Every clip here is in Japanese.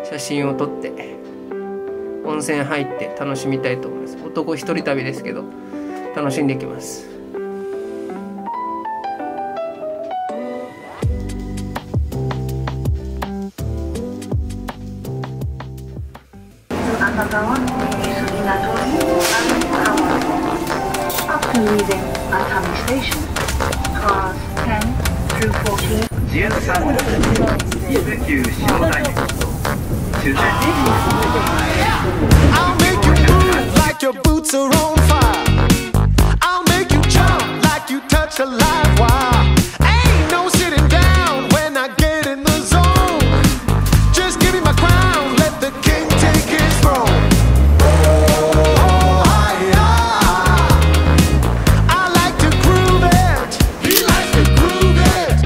写真を撮って温泉入って楽しみたいと思います。男一人旅ですけど楽しんできます。 I'll make you move like your boots are on fire. I'll make you jump like you touch a live wire. Ain't no sitting down when I get in the zone. Just give me my crown, let the king take his throne. Oh, I like to groove it. He likes to groove it.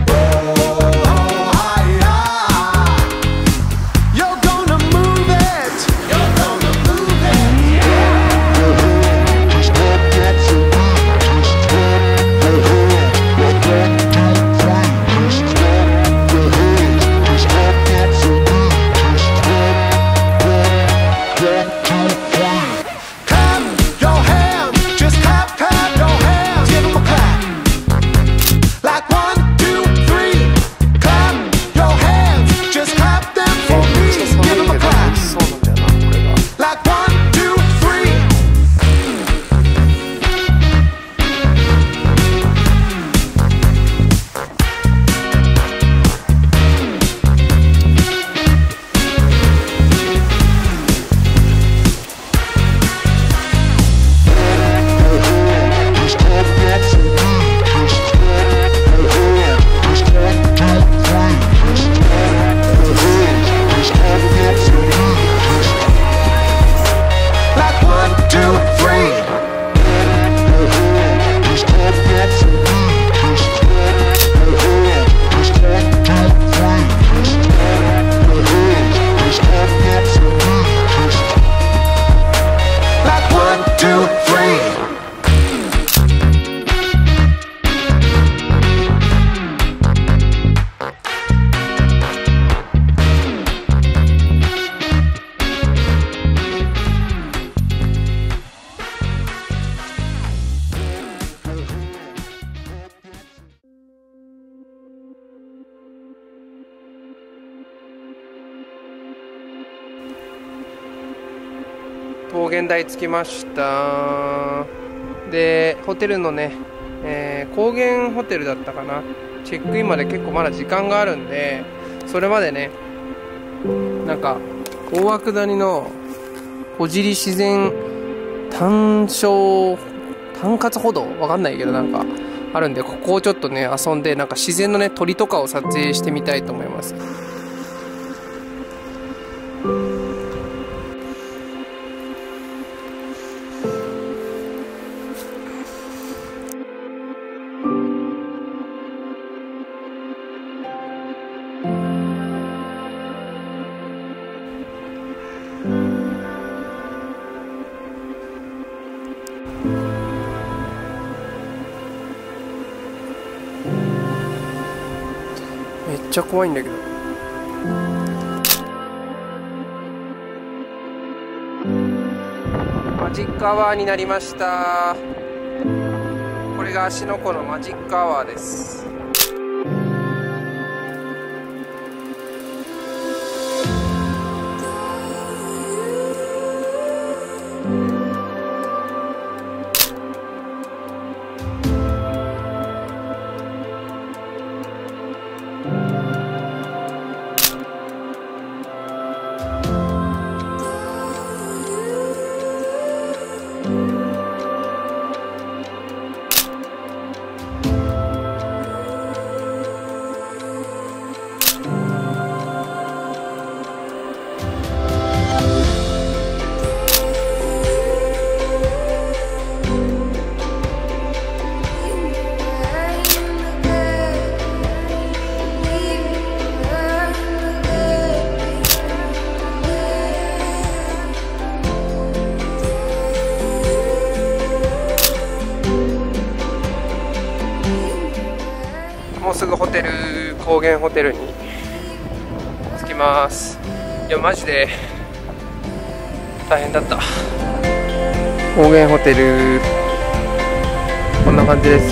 You're gonna move it. You're gonna move it. Clap your hands, just clap your hands. Give 'em a clap. Like 1, 2, 3. Clap your hands, just clap them for me. Give 'em a clap. Like 1, 2, 3. Like 1, 2, 3. Like 1, 2, 3. 桃源台着きました。でホテルのね、高原ホテルだったかな。チェックインまで結構まだ時間があるんで、それまでねなんか大涌谷の小尻自然単活歩道わかんないけどなんかあるんで、ここをちょっとね遊んで、なんか自然のね鳥とかを撮影してみたいと思います。めっちゃ怖いんだけど。マジックアワーになりました。これが芦ノ湖のマジックアワーです。もうすぐホテル、高原ホテルに着きます。 いやマジで大変だった。高原ホテルこんな感じです。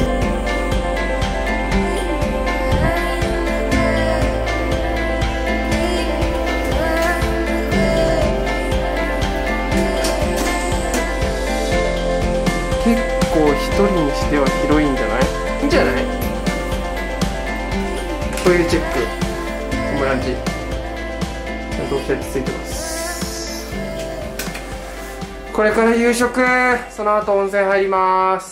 結構一人にしては広いんじゃない？いいんじゃない？トイレチェック、オムランチちゃんと設置ついてます。これから夕食、その後温泉入ります。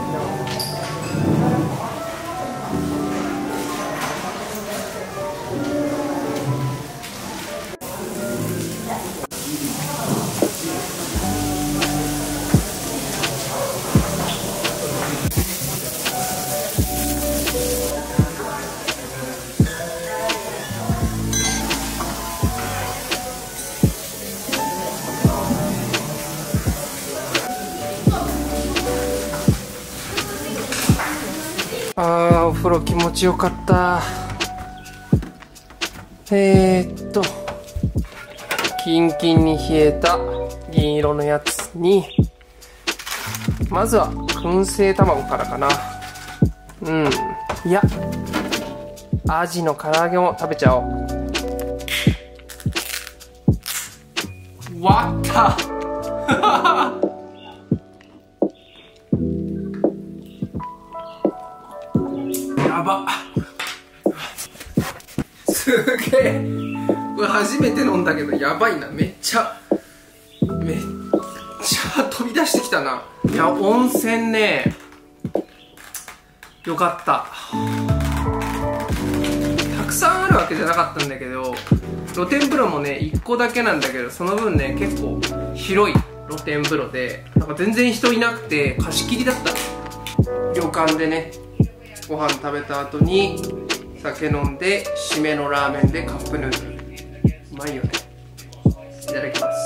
お風呂気持ちよかった。キンキンに冷えた銀色のやつに、まずは燻製卵からかな。いや、アジの唐揚げも食べちゃおう。割ったやばっ、すげえ、これ初めて飲んだけどやばいな。めっちゃ飛び出してきたな。いや、温泉ね、よかった。たくさんあるわけじゃなかったんだけど、露天風呂もね1個だけなんだけど、その分ね結構広い露天風呂で、なんか全然人いなくて貸し切りだった。旅館でねご飯食べた後に酒飲んで、締めのラーメンでカップヌードル、うまいよね。いただきます。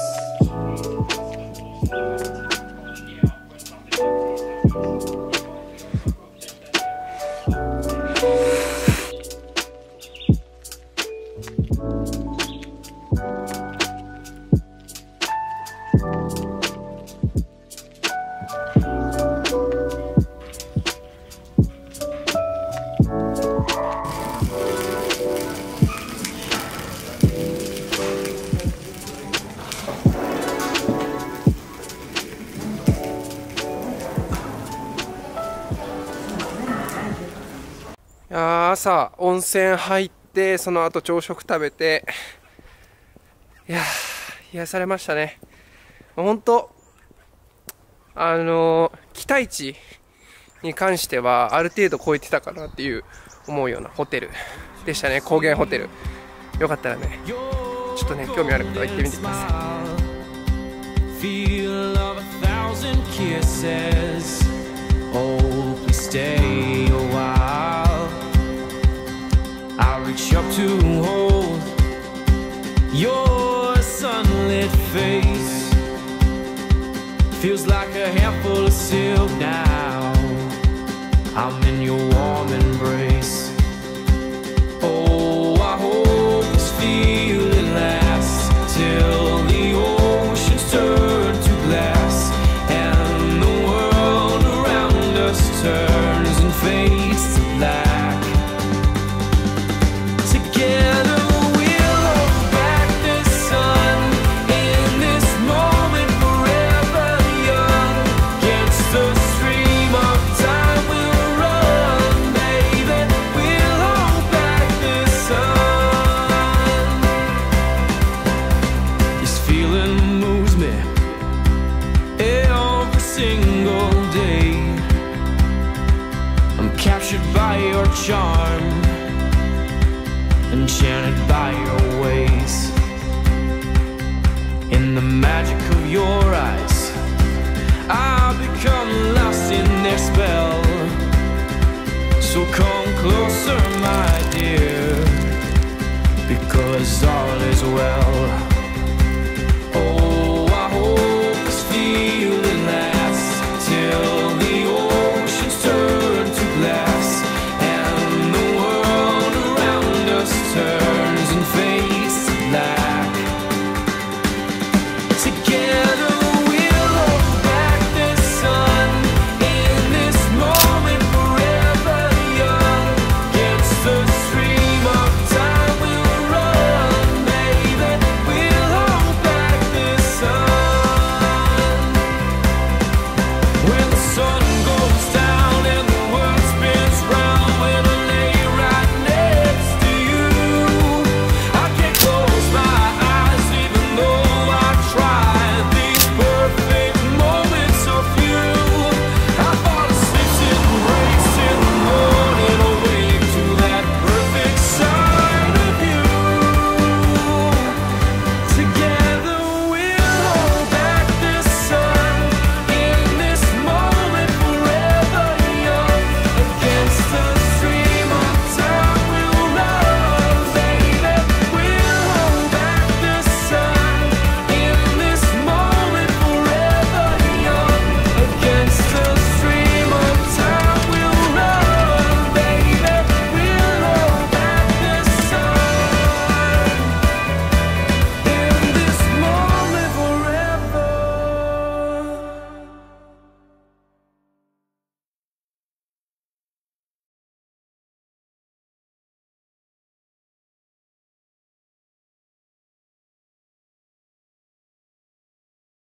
朝温泉入って、その後朝食食べて、いや癒されましたね。本当期待値に関してはある程度超えてたかなっていう思うようなホテルでしたね。高原ホテル、よかったらねちょっとね興味ある方は行ってみてください。 I'll reach up to hold your sunlit face. Feels like a handful of silk now. I'm in your warm embrace. Oh, I hope this feeling lasts till the oceans turn to glass and the world around us turns and fades to black. Charm, enchanted by your ways, in the magic of your eyes, I've become lost in their spell. So come closer, my dear, because all is well.